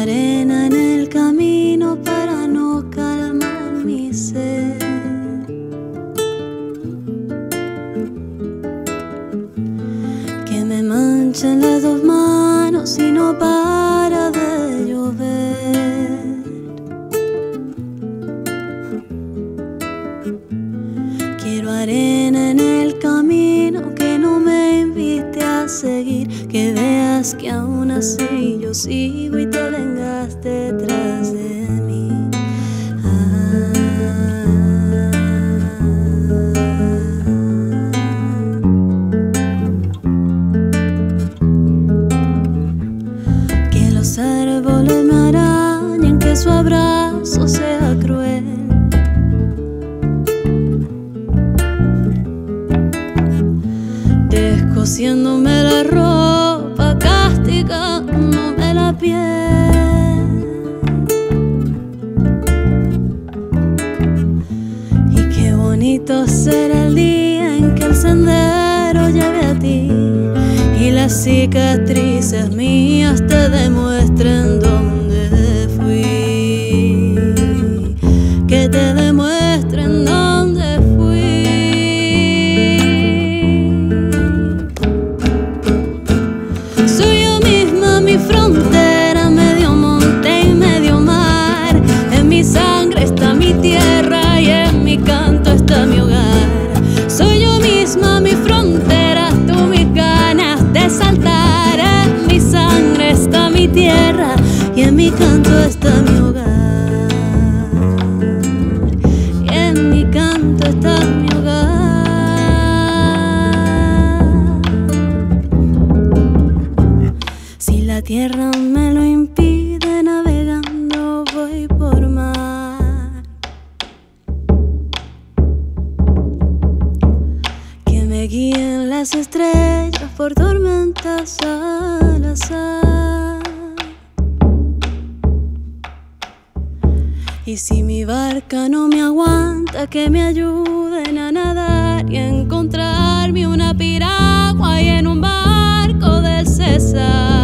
arena en el camino para no calmar mi sed. Que me manchen las dos manos y no para de llover. Quiero arena en el camino que no me invite a seguir, que veas que aún así yo sigo y te vengas detrás de mí. Que los árboles me arañen, que su abrazo sea cruel. Descosiéndome la ropa, castigándome la piel. Y qué bonito será el día en que el sendero lleve a ti y las cicatrices mías te demuestren dónde fui. Que te demuestren dónde fui. Soy yo misma mi frontera, medio monte y medio mar. En mi sangre está mi tierra y en mi canto está mi hogar. Soy yo misma mi frontera, tú mis ganas de saltar. En mi sangre está mi tierra y en mi canto está mi hogar. Y en mi canto está mi hogar. Si la tierra me lo impide, navegando voy por mar. Que me guíen las estrellas por tormentas al azar. Y si mi barca no me aguanta, que me ayuden a nadar y a encontrarme una piragua y en un barco del César.